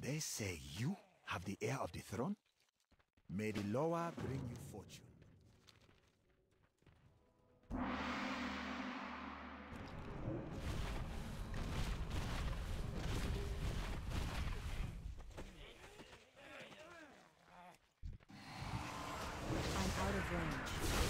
They say you have the heir of the throne? May the Loa bring you fortune. I'm out of range.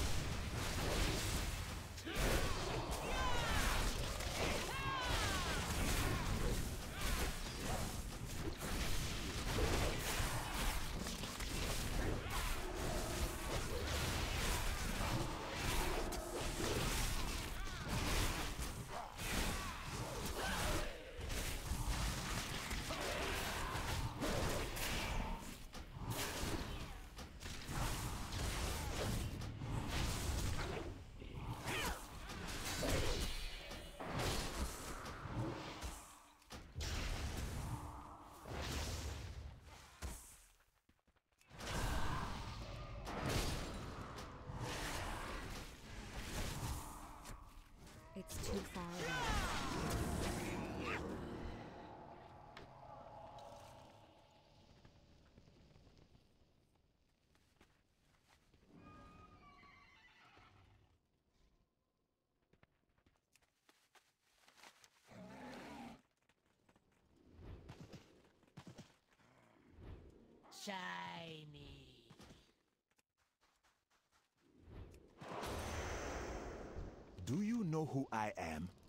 It's too far away. Shiny. Do you know who I am?